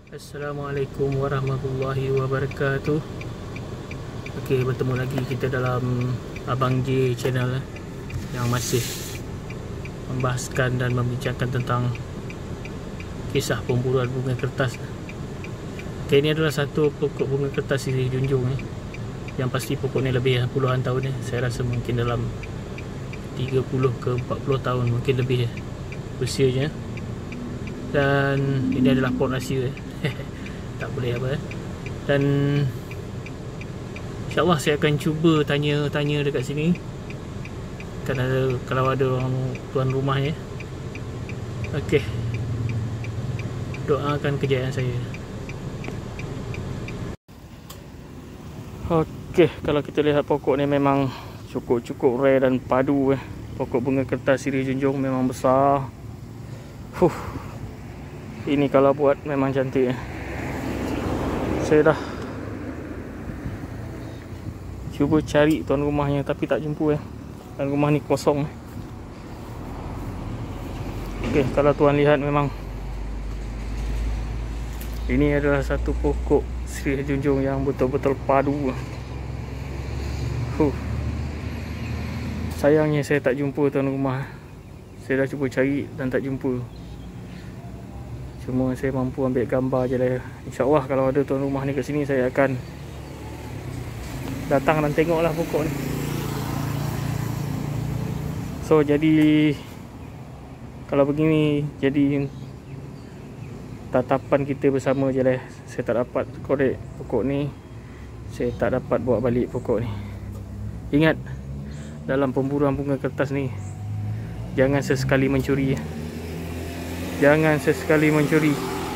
Assalamualaikum warahmatullahi wabarakatuh. Okey, bertemu lagi kita dalam Abang J channel yang masih membahaskan dan membincangkan tentang kisah pemburuan bunga kertas. Okey, ini adalah satu pokok bunga kertas Sirih Junjung yang pasti pokok ni lebih puluhan tahun Saya rasa mungkin dalam 30 ke 40 tahun mungkin lebih usianya. Dan ini adalah pot rahsia tak boleh apa Dan InsyaAllah saya akan cuba tanya dekat sini. Kan ada, kalau ada orang tuan rumahnya. Okey, doakan kejayaan saya. Okey, kalau kita lihat pokok ni memang cukup rare dan padu Pokok bunga kertas Sirih Junjung memang besar. Ini kalau buat memang cantik Saya dah cuba cari tuan rumahnya tapi tak jumpa Dan rumah ni kosong Okey, kalau tuan lihat memang ini adalah satu pokok Sirih Junjung yang betul-betul padu. Sayangnya saya tak jumpa tuan rumah. Saya dah cuba cari dan tak jumpa. Cuma saya mampu ambil gambar je lah. InsyaAllah kalau ada tuan rumah ni kat sini, saya akan datang dan tengoklah pokok ni. So jadi kalau begini, jadi tatapan kita bersama je lah. Saya tak dapat korek pokok ni, saya tak dapat bawa balik pokok ni. Ingat, dalam pemburuan bunga kertas ni, jangan sesekali mencuri Jangan sesekali mencuri.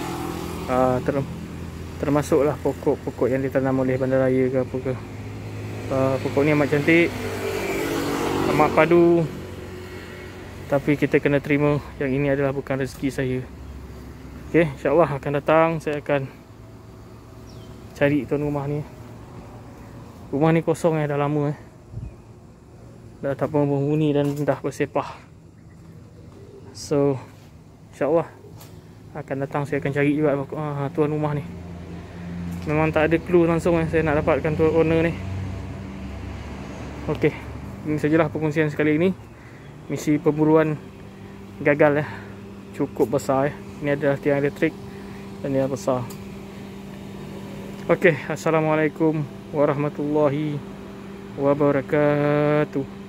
Termasuklah pokok-pokok yang ditanam oleh bandaraya ke apa ke. Pokok ni amat cantik, amat padu. Tapi kita kena terima yang ini adalah bukan rezeki saya. Okey, insyaAllah akan datang. Saya akan cari tuan rumah ni. Rumah ni kosong dah lama dah tak penghuni dan dah bersepah. So InsyaAllah akan datang. Saya akan cari juga tuan rumah ni. Memang tak ada clue langsung saya nak dapatkan tuan owner ni. Okey, ini sajalah perkongsian sekali ini. Misi pemburuan gagal cukup besar Ini adalah tiang elektrik dan dia besar. Okey, Assalamualaikum warahmatullahi wabarakatuh.